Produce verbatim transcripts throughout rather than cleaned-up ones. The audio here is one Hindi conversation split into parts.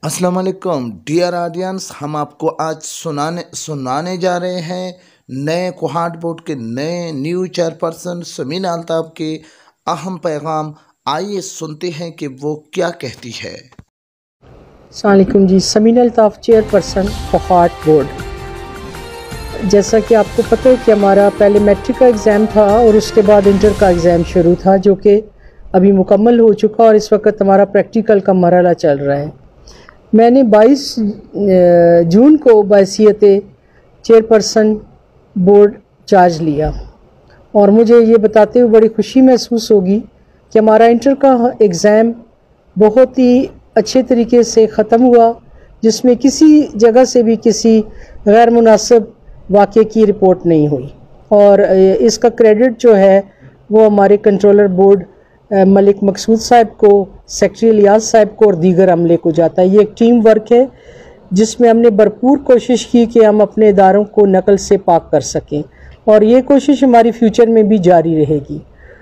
अस्सलाम वालेकुम डियर ऑडियंस, हम आपको आज सुनाने सुनाने जा रहे हैं नए कोहाट बोर्ड के नए न्यू चेयरपर्सन समीना अल्ताफ के अहम पैगाम। आइए सुनते हैं कि वो क्या कहती है। अस्सलाम वालेकुम जी, समीना अल्ताफ चेयरपर्सन कोहाट बोर्ड। जैसा कि आपको पता है कि हमारा पहले मैट्रिक का एग्ज़ाम था और उसके बाद इंटर का एग्ज़ाम शुरू था, जो कि अभी मुकम्मल हो चुका और इस वक्त हमारा प्रैक्टिकल का मरहला चल रहा है। मैंने बाईस जून को बहैसियत चेयरपर्सन बोर्ड चार्ज लिया और मुझे ये बताते हुए बड़ी खुशी महसूस होगी कि हमारा इंटर का एग्ज़ाम बहुत ही अच्छे तरीके से ख़त्म हुआ, जिसमें किसी जगह से भी किसी गैर मुनासिब वाक़े की रिपोर्ट नहीं हुई। और इसका क्रेडिट जो है वो हमारे कंट्रोलर बोर्ड मलिक मकसूद साहब को, सेक्रेटरी इलियास साहब को और दीगर अमले को जाता है। ये एक टीम वर्क है जिसमें हमने भरपूर कोशिश की कि हम अपने इदारों को नकल से पाक कर सकें और ये कोशिश हमारी फ्यूचर में भी जारी रहेगी।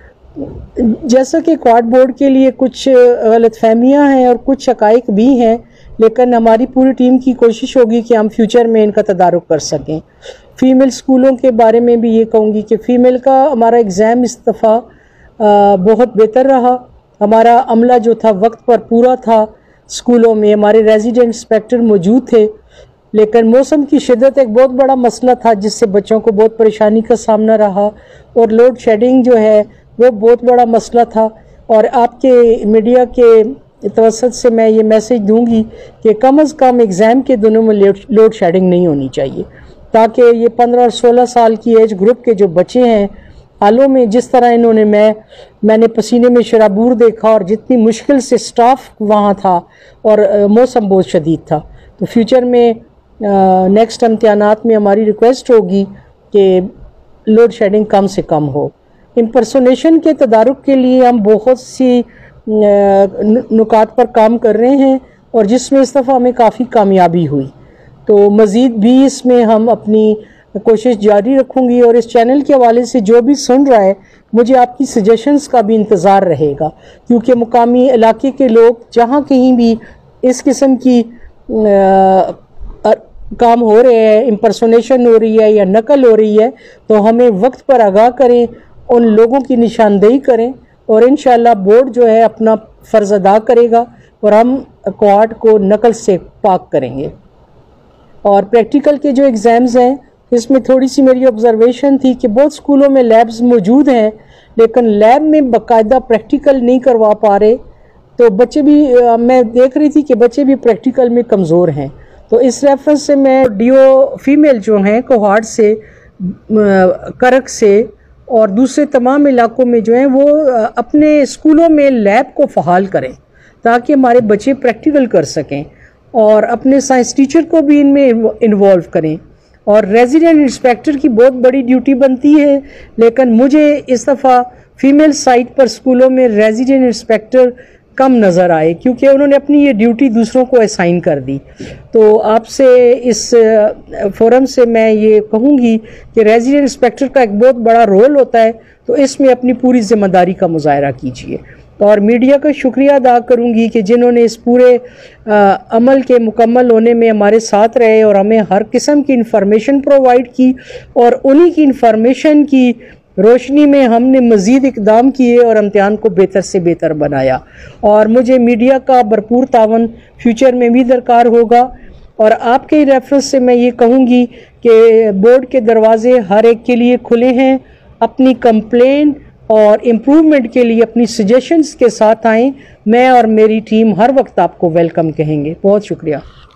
जैसा कि क्वाड बोर्ड के लिए कुछ गलतफहमियां हैं और कुछ हक़ाइक़ भी हैं, लेकिन हमारी पूरी टीम की कोशिश होगी कि हम फ्यूचर में इनका तदारुक कर सकें। फ़ीमेल स्कूलों के बारे में भी ये कहूँगी कि फ़ीमेल का हमारा एग्ज़ाम इस दफ़ा बहुत बेहतर रहा। हमारा अमला जो था वक्त पर पूरा था, स्कूलों में हमारे रेजिडेंट इंस्पेक्टर मौजूद थे, लेकिन मौसम की शिद्दत एक बहुत बड़ा मसला था जिससे बच्चों को बहुत परेशानी का सामना रहा और लोड शेडिंग जो है वो बहुत बड़ा मसला था। और आपके मीडिया के तवसत से मैं ये मैसेज दूंगी कि कम अज़ कम एग्ज़ाम के दिनों में लोड शेडिंग नहीं होनी चाहिए, ताकि ये पंद्रह और सोलह साल की एज ग्रुप के जो बच्चे हैं, हालों में जिस तरह इन्होंने मैं मैंने पसीने में शराबूर देखा और जितनी मुश्किल से स्टाफ वहाँ था और मौसम बहुत शदीद था, तो फ्यूचर में नेक्स्ट इम्तिहानात में हमारी रिक्वेस्ट होगी कि लोड शेडिंग कम से कम हो। इम्पर्सोनेशन के तदारुक के लिए हम बहुत सी नुकात पर काम कर रहे हैं और जिसमें इस दफ़ा हमें काफ़ी कामयाबी हुई, तो मज़ीद भी इसमें हम अपनी कोशिश जारी रखूंगी। और इस चैनल के हवाले से जो भी सुन रहा है, मुझे आपकी सजेशंस का भी इंतज़ार रहेगा, क्योंकि मुकामी इलाके के लोग जहाँ कहीं भी इस किस्म की आ, आ, काम हो रहे हैं, इम्पर्सोनेशन हो रही है या नकल हो रही है, तो हमें वक्त पर आगाह करें, उन लोगों की निशानदेही करें और इंशाअल्लाह बोर्ड जो है अपना फ़र्ज़ अदा करेगा और हम क्वाड को नकल से पाक करेंगे। और प्रैक्टिकल के जो एग्ज़ाम्स हैं, इसमें थोड़ी सी मेरी ऑब्जर्वेशन थी कि बहुत स्कूलों में लैब्स मौजूद हैं, लेकिन लैब में बाकायदा प्रैक्टिकल नहीं करवा पा रहे, तो बच्चे भी आ, मैं देख रही थी कि बच्चे भी प्रैक्टिकल में कमज़ोर हैं। तो इस रेफरेंस से मैं डीओ फीमेल जो हैं कोहाट से, करक से और दूसरे तमाम इलाकों में जो हैं वो अपने स्कूलों में लैब को फ़हाल करें ताकि हमारे बच्चे प्रैक्टिकल कर सकें और अपने साइंस टीचर को भी इनमें इन्वॉल्व करें। और रेजिडेंट इंस्पेक्टर की बहुत बड़ी ड्यूटी बनती है, लेकिन मुझे इस दफ़ा फ़ीमेल साइट पर स्कूलों में रेजिडेंट इंस्पेक्टर कम नज़र आए, क्योंकि उन्होंने अपनी ये ड्यूटी दूसरों को असाइन कर दी। तो आपसे इस फोरम से मैं ये कहूँगी कि रेजिडेंट इंस्पेक्टर का एक बहुत बड़ा रोल होता है, तो इसमें अपनी पूरी ज़िम्मेदारी का मुजाहरा कीजिए। और मीडिया का शुक्रिया अदा करूंगी कि जिन्होंने इस पूरे आ, अमल के मुकम्मल होने में हमारे साथ रहे और हमें हर किस्म की इंफॉर्मेशन प्रोवाइड की, और उन्हीं की इंफॉर्मेशन की रोशनी में हमने मज़ीद इक़दाम किए और इम्तिहान को बेहतर से बेहतर बनाया। और मुझे मीडिया का भरपूर तावन फ्यूचर में भी दरकार होगा। और आपके रेफरेंस से मैं ये कहूँगी कि बोर्ड के दरवाजे हर एक के लिए खुले हैं। अपनी कंप्लेन और इम्प्रूवमेंट के लिए अपनी सजेशंस के साथ आएँ। मैं और मेरी टीम हर वक्त आपको वेलकम कहेंगे। बहुत शुक्रिया।